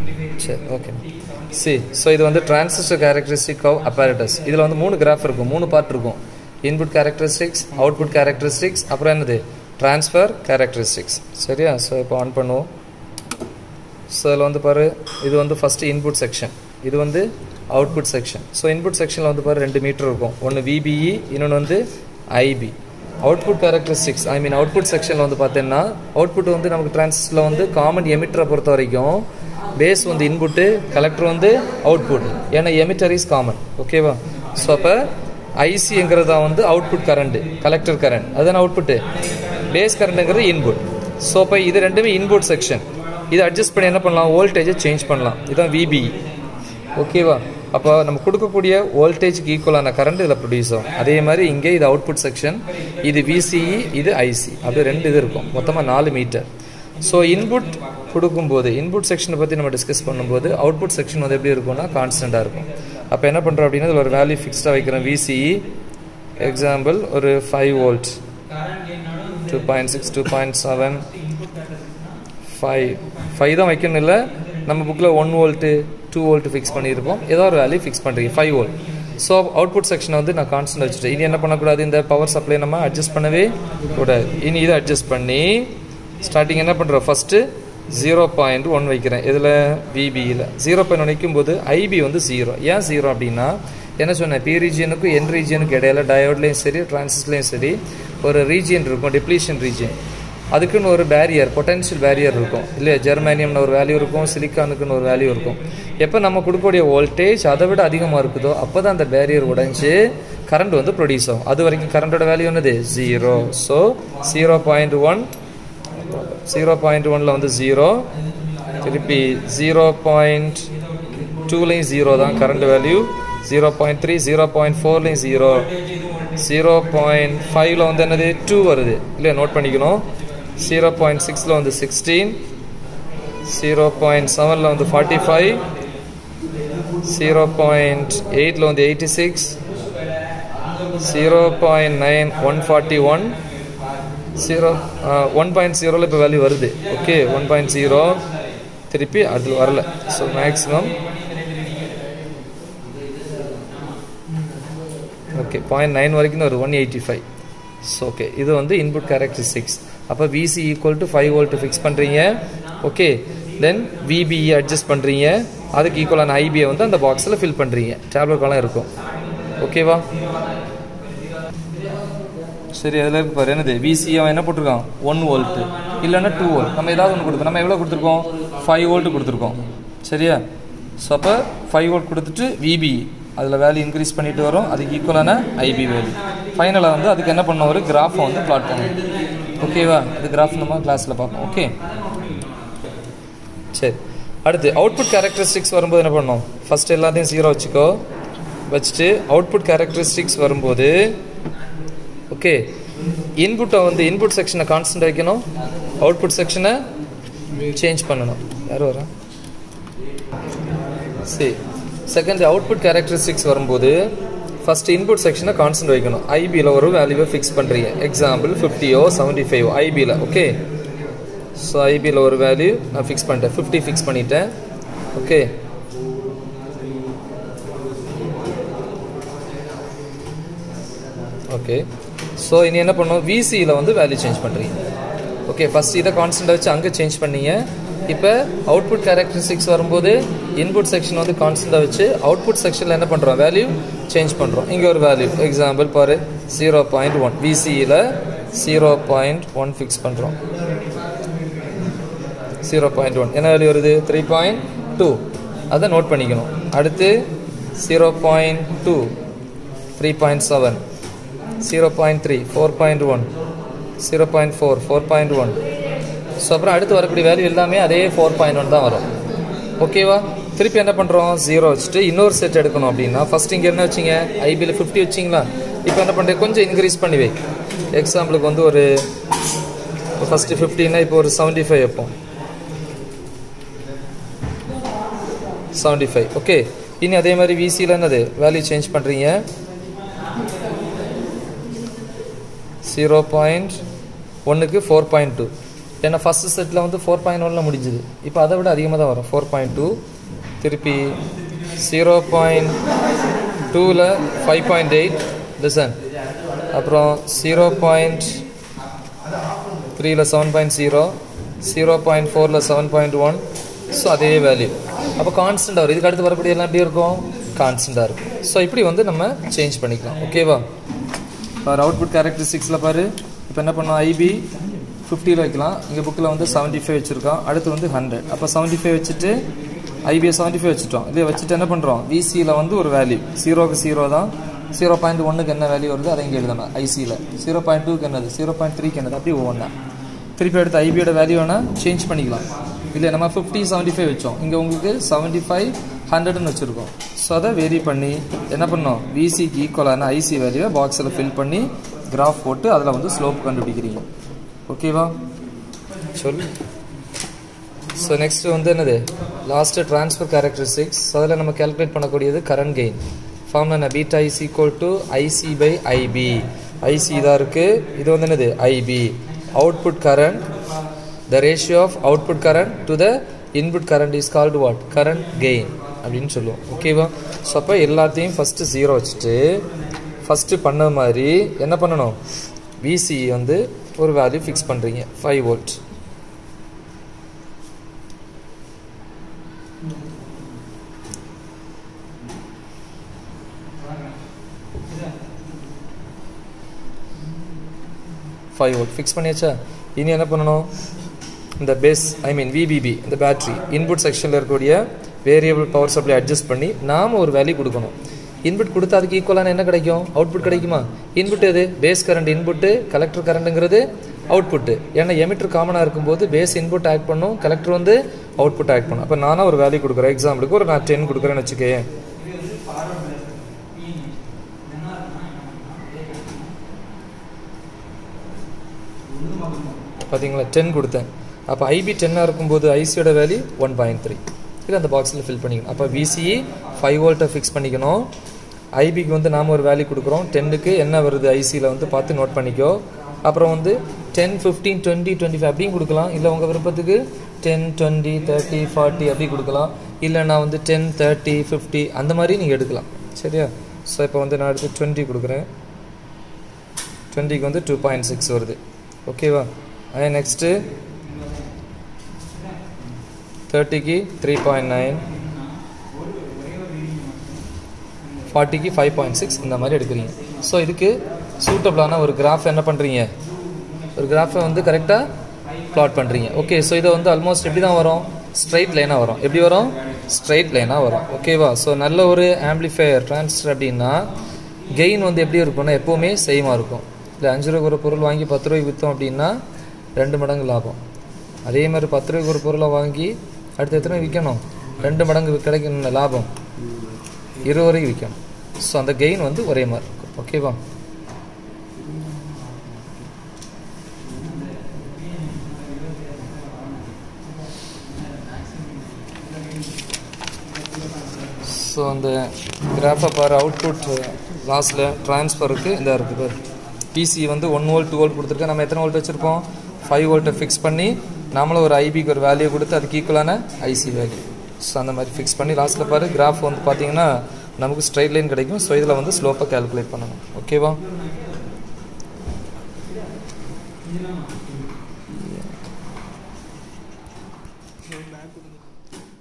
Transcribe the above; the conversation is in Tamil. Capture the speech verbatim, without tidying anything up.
சரி ஓகே சி ஸோ இது வந்து டிரான்சிஸ்டர் கேரக்டரிஸ்டிக் ஆஃப் apparatus. இதில் வந்து மூணு கிராஃப் இருக்கும், மூணு பார்ட் இருக்கும். இன்புட் கேரக்டரிஸ்டிக்ஸ், அவுட்புட் கேரக்டரிஸ்டிக்ஸ், அப்புறம் என்னது ட்ரான்ஸ்ஃபர் கேரக்டரிஸ்டிக்ஸ். சரியா? ஸோ இப்போ ஆன் பண்ணுவோம். ஸோ இதில் வந்து பாரு, இது வந்து ஃபஸ்ட்டு இன்புட் செக்ஷன், இது வந்து அவுட்புட் செக்ஷன். ஸோ இன்புட் செக்ஷனில் வந்து பாரு ரெண்டு மீட்டர் இருக்கும், ஒன்று விபிஇ, இன்னொன்று வந்து IB. Output characteristics I mean output செக்ஷனில் வந்து பார்த்தீங்கன்னா அவுட்புட் வந்து நமக்கு டிரான்சிஸ்டரில் வந்து காமன் எமிட்டரை பொறுத்த வரைக்கும் பேஸ் வந்து இன்புட்டு, கலெக்டர் வந்து அவுட்புட், ஏன்னா எமிட்டர் இஸ் காமன். ஓகேவா? ஸோ அப்போ ஐசிங்கிறதா வந்து அவுட்புட் கரண்ட், கலெக்டர் கரண்ட் அதுதான் அவுட்புட்டு, பேஸ் கரண்ட்டுங்கிறது இன்புட். ஸோ அப்போ இது ரெண்டுமே இன்புட் செக்ஷன். இதை அட்ஜஸ்ட் பண்ணி என்ன பண்ணலாம், வோல்டேஜை சேஞ்ச் பண்ணலாம். இதுதான் விபிஇ. ஓகேவா? அப்போ நம்ம கொடுக்கக்கூடிய வோல்டேஜுக்கு ஈக்குவலான கரண்ட் இதில் ப்ரொடியூஸ் ஆகும். அதே மாதிரி இங்கே இது அவுட்புட் செக்ஷன், இது விசிஇ, இது ஐசி, அப்படி ரெண்டு இது இருக்கும், மொத்தமாக நாலு மீட்டர். ஸோ இன்புட் கொடுக்கும்போது இன்புட் செக்ஷனை பற்றி நம்ம டிஸ்கஸ் பண்ணும்போது அவுட்புட் செக்ஷன் வந்து எப்படி இருக்கும்னா கான்ஸ்டண்ட்டாக இருக்கும். அப்போ என்ன பண்ணுறோம் அப்படின்னா இதில் ஒரு வேல்யூ ஃபிக்ஸ்டாக வைக்கிறோம். விசிஇ எக்ஸாம்பிள் ஒரு five volt, two point six two point seven five five தான் வைக்கணும் இல்லை, நம்ம புக்கில் one volt two volt fix பண்ணியிருப்போம், ஏதோ ஒரு வேல்யூ ஃபிக்ஸ் பண்ணுறீங்க ஃபைவ் வோல்ட். ஸோ அவுட்புட் செக்ஷனை வந்து நான் கான்ஸ்டன்ட் வச்சுட்டேன். இனி என்ன பண்ணக்கூடாது, இந்த பவர் சப்ளை நம்ம அட்ஜஸ்ட் பண்ணவே கூடாது. இனி இதை அட்ஜஸ்ட் பண்ணி ஸ்டார்டிங் என்ன பண்ணுறோம், ஃபஸ்ட்டு ஜீரோ பாயிண்ட் ஒன் வைக்கிறேன். இதில் விபியில் ஜீரோ பாயிண்ட் ஒன் வைக்கும்போது ஐபி வந்து ஜீரோ. ஏன் ஜீரோ அப்படின்னா என்ன சொன்னேன், பி ரீஜியனுக்கும் என் ரீஜியனுக்கு இடையில டயோட்லேயும் சரி டிரான்சிஸ்டர்லேயும் சரி ஒரு ரீஜியன் இருக்கும், டிப்ளீஷன் ரீஜியன். அதுக்குன்னு ஒரு பேரியர், பொட்டன்ஷியல் பேரியர் இருக்கும் இல்லையா. ஜெர்மானியம்னு ஒரு வேல்யூ இருக்கும், சிலிக்கானுக்குன்னு ஒரு வேல்யூ இருக்கும். எப்போ நம்ம கொடுக்கக்கூடிய வோல்டேஜ் அதை விட அதிகமாக இருக்குதோ அப்போ தான் அந்த பேரியர் உடைஞ்சு கரண்ட் வந்து ப்ரொடியூஸ் ஆகும். அது வரைக்கும் கரண்டோட வேல்யூ என்னது, zero. So zero point one zero point ஒனில் வந்து ஜீரோ, திருப்பி ஜீரோ பாயிண்ட் டூலையும் ஜீரோ தான் current value, zero point three zero point ஃபோர்லையும் ஜீரோ, ஜீரோ பாயிண்ட் ஃபைவ்ல வந்து என்னது டூ வருது இல்லையா, நோட் பண்ணிக்கணும். ஜீரோ பாயிண்ட் சிக்ஸில் வந்து சிக்ஸ்டீன், ஜீரோ பாயிண்ட் செவனில் வந்து ஃபார்ட்டி ஃபைவ், ஜீரோ பாயிண்ட் எயிட்டில் வந்து eighty six, zero point nine one forty one, zero one point ஜீரோவில் இப்போ வேல்யூ வருது. ஓகே, ஒன் பாயிண்ட் ஜீரோ திருப்பி அதில் வரல. So maximum okay point nine வரைக்கும் வருது, one eighty five. So okay, இது வந்து இன்புட் கேரக்டரிஸ்டிக்ஸ். அப்போ VC equal to five volt fix பண்ணுறீங்க. ஓகே, தென் விபிஇ அட்ஜஸ்ட் பண்ணுறீங்க, அதுக்கு ஈக்குவலான ஐபியை வந்து அந்த பாக்ஸில் ஃபில் பண்ணுறீங்க. டேப்லெட் காலம் இருக்கும். ஓகேவா? சரி, அதில் இருக்கு பாரு என்னது, விசி அவன் என்ன போட்டிருக்கான், ஒன் வோல்ட்டு இல்லைன்னா டூ வோல்ட். நம்ம ஏதாவது ஒன்று கொடுத்தோம், நம்ம எவ்வளோ கொடுத்துருக்கோம், ஃபைவ் வோல்ட்டு கொடுத்துருக்கோம். சரியா? ஸோ அப்போ ஃபைவ் வோல்ட் கொடுத்துட்டு விபிஇ அதில் வேல்யூ இன்க்ரீஸ் பண்ணிட்டு வரும், அதுக்கு ஈக்குவலான ஐபி வேல்யூ. ஃபைனலாக வந்து அதுக்கு என்ன பண்ணோம், ஒரு கிராஃபை வந்து பிளாட் பண்ணணும். ஓகேவா? அது கிராஃப் நம்ம கிளாஸில் பார்ப்போம். ஓகே, சரி. அடுத்து அவுட்புட் கேரக்டரிஸ்டிக்ஸ் வரும்போது என்ன பண்ணோம், ஃபஸ்ட் எல்லாத்தையும் ஜீரோ வச்சுக்கோ, வச்சுட்டு அவுட்புட் கேரக்டரிஸ்டிக்ஸ் வரும்போது ஓகே இன்புட்டை வந்து இன்புட் செக்ஷனை கான்ஸ்டன்ட் வைக்கணும், அவுட்புட் செக்ஷனை சேஞ்ச் பண்ணணும். யாரும் வரா? சரி, செகண்ட் அவுட்புட் கேரக்டரிஸ்டிக்ஸ் வரும்போது ஃபர்ஸ்ட் இன்புட் செக்ஷனை கான்ஸ்டன்ட் வைக்கணும். ஐபியில் ஒரு வேல்யூவை ஃபிக்ஸ் பண்ணுறீங்க. எக்ஸாம்பிள் ஃபிஃப்டியோ செவன்ட்டி ஃபைவ் ஐபியில். ஓகே, ஸோ ஐபியில் ஒரு வேல்யூ நான் ஃபிக்ஸ் பண்ணிட்டேன், ஃபிஃப்டி ஃபிக்ஸ் பண்ணிட்டேன். ஓகே, ஓகே ஸோ இனி என்ன பண்ணும், விசியில் வந்து வேல்யூ சேஞ்ச் பண்ணுறீங்க. ஓகே, ஃபஸ்ட் இதை கான்ஸ்டன்ட் வச்சு அங்கே சேஞ்ச் பண்ணீங்க. இப்போ அவுட்புட் கேரக்டரிஸ்டிக்ஸ் வரும்போது இன்புட் செக்ஷன் வந்து கான்ஸ்டன்ட்டாக வச்சு அவுட்புட் செக்ஷனில் என்ன பண்ணுறோம், வேல்யூ சேஞ்ச் பண்ணுறோம். இங்கே ஒரு வேல்யூ எக்ஸாம்பிள் பாரு, ஜீரோ பாயிண்ட் ஒன் விசியில் ஜீரோ பாயிண்ட் ஒன் ஃபிக்ஸ் பண்ணுறோம். ஜீரோ பாயிண்ட் ஒன் என்ன வேல்யூ வருது, த்ரீ பாயிண்ட் டூ, அதை நோட் பண்ணிக்கணும். அடுத்து zero point two three point seven, zero point three four point one, zero point four four point one. So அப்புறம் அடுத்து வரக்கூடிய வேல்யூ எல்லாமே அதே ஃபோர் பாயிண்ட் ஒன் தான் வரும். ஓகேவா? திருப்பி என்ன பண்ணுறோம், ஜீரோ வச்சுட்டு இன்னொரு செட் எடுக்கணும். அப்படின்னா ஃபஸ்ட் இங்கே என்ன வச்சிங்க, ஐபியில் ஃபிஃப்டி வச்சிங்களா, இப்போ என்ன பண்ணுறேன், கொஞ்சம் இன்க்ரீஸ் பண்ணி வை. எக்ஸாம்பிளுக்கு வந்து ஒரு ஃபஸ்ட்டு ஃபிஃப்டின்னா இப்போ ஒரு செவன்ட்டி ஃபைவ் வைப்போம், செவன்ட்டி ஃபைவ். ஓகே, இனி அதே மாதிரி விசியில் என்னது வேல்யூ சேஞ்ச் பண்ணுறீங்க. ஜீரோ பாயிண்ட் ஒன்றுக்கு ஃபோர் பாயிண்ட் டூ ஏன்னா ஃபஸ்ட்டு செட்டில் வந்து ஃபோர் பாயிண்ட் ஒனில் முடிஞ்சுது. இப்போ அதை விட அதிகமாக தான் வரும். ஃபோர் பாயிண்ட் டூ திருப்பி ஜீரோ பாயிண்ட் டூவில் ஃபைவ் பாயிண்ட் எயிட் லிசன், அப்புறம் ஜீரோ பாயிண்ட் த்ரீயில் seven point zero, zero point ஃபோரில் செவன் பாயிண்ட் ஒன். ஸோ அதே வேல்யூ அப்போ கான்ஸ்டண்ட்டாக வரும். இதுக்கு அடுத்து வரக்கூடிய எல்லாம் எப்படி இருக்கும்? கான்ஸ்டண்ட்டாக இருக்கும். ஸோ இப்படி வந்து நம்ம சேஞ்ச் பண்ணிக்கலாம். ஓகேவா? பாரு அவுட்புட் கேரக்டரிஸ்டிக்ஸில் பாரு. இப்போ என்ன பண்ணோம்? ஐபி ஃபிஃப்டியில் வைக்கலாம். இங்கே புக்கில் வந்து செவன்ட்டி ஃபைவ் வச்சுருக்கோம். அடுத்து வந்து ஹண்ட்ரட். அப்போ செவன்ட்டி ஃபைவ் வச்சுட்டு ஐபியை செவன்ட்டி ஃபைவ் வச்சுட்டோம். இதை வச்சுட்டு என்ன பண்ணுறோம்? விசியில் வந்து ஒரு வேல்யூ ஜீரோக்கு ஜீரோ தான். ஜீரோ பாயிண்ட் ஒன்றுக்கு என்ன வேல்யூ வருது அதை இங்கே எழுதணும். ஐசியில் ஜீரோ பாயிண்ட் டூக்கு என்னது, ஜீரோ பாயிண்ட் த்ரீக்கு என்னது, அப்படி ஒவ்வொன்றா திருப்பி எடுத்து ஐபியோட வேல்யூ வேணால் சேஞ்ச் பண்ணிக்கலாம். இல்லை நம்ம ஃபிஃப்டி செவன்ட்டி ஃபைவ் வச்சோம், இங்கே உங்களுக்கு செவன்ட்டி ஃபைவ் ஹண்ட்ரட்னு வச்சுருக்கோம். ஸோ அதை வேரி பண்ணி என்ன பண்ணோம்? விசிக்கு ஈக்குவலான ஐசி வேல்யூவை பாக்ஸில் ஃபில் பண்ணி கிராஃப் போட்டு அதில் வந்து ஸ்லோப் கண்டுபிடிக்கிறீங்க. ஓகேவா? சொல்லு. ஸோ நெக்ஸ்ட் வந்து என்னது? Last transfer characteristics. ஸோ அதில் நம்ம கேல்குலேட் பண்ணக்கூடியது கரண்ட் கெயின். ஃபார்ம்ல என்ன? Beta is equal to IC by IB. IC இதாக இருக்குது, இது வந்து என்னது? IB. Output current, the ratio of output current to the input current is called what? Current gain அப்படின்னு சொல்லுவோம். ஓகேவா? ஸோ அப்போ எல்லாத்தையும் ஃபஸ்ட்டு ஜீரோ வச்சுட்டு ஃபஸ்ட்டு பண்ண மாதிரி என்ன பண்ணணும்? விசி வந்து ஒரு வேல்யூ ஃபிக்ஸ் பண்ணுறீங்க, five volt. Five volt fix பண்ணியாச்சா? இனி என்ன பண்ணணும்? இந்த பேஸ் ஐ மீன் விபிபி இந்த பேட்ரி இன்புட் செக்ஷனில் இருக்கக்கூடிய வேரியபிள் பவர் சப்ளை அட்ஜஸ்ட் பண்ணி நாம் ஒரு வேல்யூ கொடுக்கணும். இன்புட் கொடுத்தா அதுக்கு ஈக்குவலான என்ன கிடைக்கும்? அவுட்புட் கிடைக்குமா? இன்புட் எது? பேஸ் கரண்ட் இன்புட்டு, கலெக்டர் கரண்ட்டுங்கிறது அவுட்புட்டு. ஏன்னா எமிட்டர் காமனாக இருக்கும்போது பேஸ் இன்புட் ஆக்ட் பண்ணும், கலெக்டர் வந்து அவுட்புட் ஆக்ட் பண்ணும். அப்போ நானும் ஒரு வேல்யூ கொடுக்குறேன். எக்ஸாம்பிளுக்கு ஒரு நான் டென் கொடுக்குறேன்னு வச்சுக்கேன். பார்த்தீங்களா? டென் கொடுத்தேன். அப்போ ஐபி டென்னாக இருக்கும்போது ஐசியோட வேல்யூ ஒன் பாயிண்ட் த்ரீ. இது அந்த பாக்ஸில் ஃபில் பண்ணிக்கணும். அப்போ விசிஇ ஃபைவ் வோல்ட்டை ஃபிக்ஸ் பண்ணிக்கணும். ஐபிக்கு வந்து நாம் ஒரு வேல்யூ கொடுக்குறோம். டென்னுக்கு என்ன வருது ஐசியில் வந்து பார்த்து நோட் பண்ணிக்கோ. அப்புறம் வந்து ten fifteen twenty twenty five அப்படியும் கொடுக்கலாம். இல்லை உங்கள் விருப்பத்துக்கு டென் டுவெண்ட்டி தேர்ட்டி ஃபார்ட்டி அப்படி கொடுக்கலாம். இல்லை நான் வந்து டென் தேர்ட்டி ஃபிஃப்டி அந்த மாதிரி நீங்கள் எடுக்கலாம். சரியா? ஸோ இப்போ வந்து நான் அடுத்து டுவெண்ட்டி கொடுக்குறேன். டுவெண்ட்டிக்கு வந்து டூ பாயிண்ட் சிக்ஸ் வருது. ஓகேவா? அதே நெக்ஸ்ட்டு தேர்ட்டிக்கு த்ரீ பாயிண்ட் நைன், ஃபார்ட்டிக்கு ஃபைவ் பாயிண்ட் சிக்ஸ் இந்த மாதிரி எடுக்கிறீங்க. ஸோ இதுக்கு சூட்டபிளான ஒரு கிராஃப் என்ன பண்ணுறீங்க? ஒரு கிராஃபை வந்து கரெக்டாக ப்ளாட் பண்ணுறீங்க. ஓகே. ஸோ இதை வந்து ஆல்மோஸ்ட் எப்படி தான் வரும்? ஸ்ட்ரைட் லைனாக வரும். எப்படி வரும்? ஸ்ட்ரைட் லைனாக வரும். ஓகேவா? ஸோ நல்ல ஒரு ஆம்பிளிஃபையர் ட்ரான்சிஸ்டர் அப்படின்னா கெயின் வந்து எப்படி இருக்கும்னா எப்போவுமே சேமாக இருக்கும். இல்லை அஞ்சு ரூபாய்க்கு ஒரு பொருள் வாங்கி பத்து ரூபாய்க்கு விற்றோம் அப்படின்னா ரெண்டு மடங்கு லாபம். அதே மாதிரி பத்து ரூபாய்க்கு ஒரு பொருளை வாங்கி அடுத்து எத்தனை விற்கணும்? ரெண்டு மடங்கு கிடைக்கணும் லாபம், இருபது வரைக்கும் விற்கணும். ஸோ அந்த கெயின் வந்து ஒரே மாதிரி இருக்கும். ஓகேவா? ஸோ அந்த கிராஃபை பாரு. அவுட்புட் லாஸில் ட்ரான்ஸ்ஃபருக்கு இந்த இருக்குது பாரு. பிசி வந்து ஒன் வோல்ட் டூ வோல்ட் கொடுத்துருக்கேன். நம்ம எத்தனை வோல்ட் வச்சுருப்போம்? ஃபைவ் வோல்ட்டை ஃபிக்ஸ் பண்ணி நம்மளும் ஒரு ஐபிக்கு ஒரு வேல்யூ கொடுத்து அதுக்கு ஈக்குவலான ஐசி வேல்யூ. ஸோ அந்த மாதிரி ஃபிக்ஸ் பண்ணி லாஸ்ட்டில் பாரு கிராஃப் வந்து பார்த்தீங்கன்னா நமக்கு ஸ்ட்ரைட் லைன் கிடைக்கும். ஸோ இதில் வந்து ஸ்லோப்பாக கேல்குலேட் பண்ணணும். ஓகேவா?